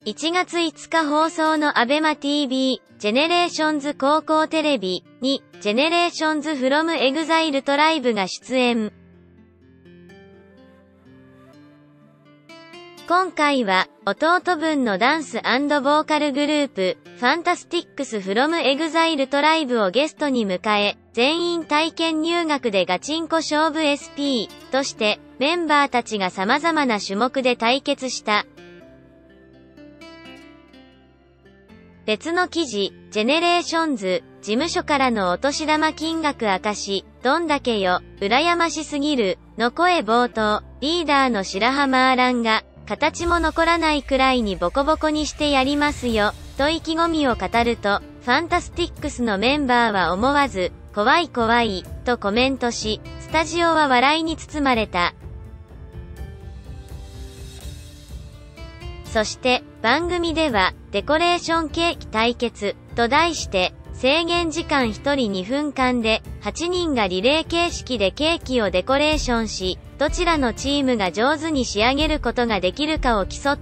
1月5日放送のアベマ TV、ジェネレーションズ高校テレビに、ジェネレーションズフロムエグザイルトライブが出演。今回は、弟分のダンス&ボーカルグループ、ファンタスティックスフロムエグザイルトライブをゲストに迎え、全員体験入学でガチンコ勝負 SP として、メンバーたちが様々な種目で対決した。別の記事、ジェネレーションズ、事務所からのお年玉金額明かし、どんだけよ、羨ましすぎる、の声冒頭、リーダーの白浜アランが、形も残らないくらいにボコボコにしてやりますよ、と意気込みを語ると、ファンタスティックスのメンバーは思わず、怖い怖い、とコメントし、スタジオは笑いに包まれた。そして、番組では、デコレーションケーキ対決、と題して、制限時間1人2分間で、8人がリレー形式でケーキをデコレーションし、どちらのチームが上手に仕上げることができるかを競った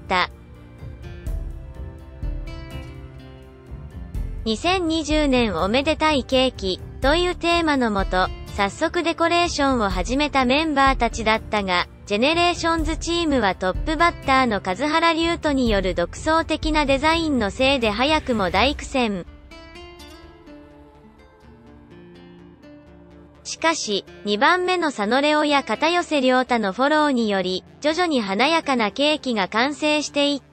。2020年おめでたいケーキ、というテーマのもと、早速デコレーションを始めたメンバーたちだったが、ジェネレーションズチームはトップバッターの数原龍斗による独創的なデザインのせいで早くも大苦戦。しかし、2番目の佐野レオや片寄涼太のフォローにより、徐々に華やかなケーキが完成していった。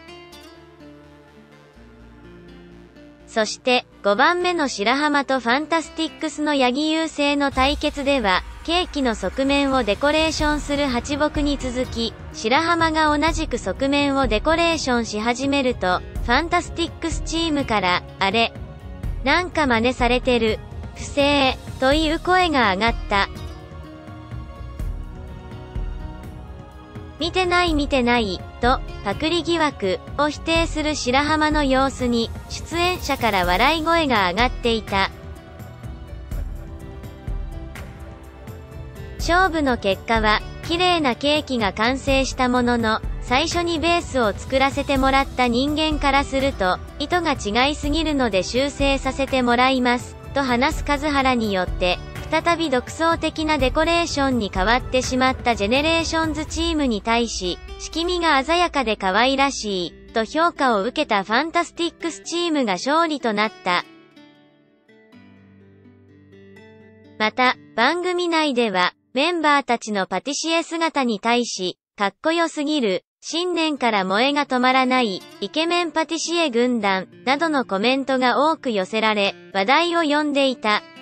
そして、5番目の白浜とファンタスティックスの八木優勢の対決では、ケーキの側面をデコレーションする八木に続き、白浜が同じく側面をデコレーションし始めると、ファンタスティックスチームから、あれ？なんか真似されてる。不正、という声が上がった。見てないと、パクリ疑惑を否定する白浜の様子に、出演者から笑い声が上がっていた。勝負の結果は、綺麗なケーキが完成したものの、最初にベースを作らせてもらった人間からすると、意図が違いすぎるので修正させてもらいます、と話す数原によって、再び独創的なデコレーションに変わってしまったジェネレーションズチームに対し、色味が鮮やかで可愛らしい、と評価を受けたファンタスティックスチームが勝利となった。また、番組内では、メンバーたちのパティシエ姿に対し、かっこよすぎる、新年から萌えが止まらない、イケメンパティシエ軍団、などのコメントが多く寄せられ、話題を呼んでいた。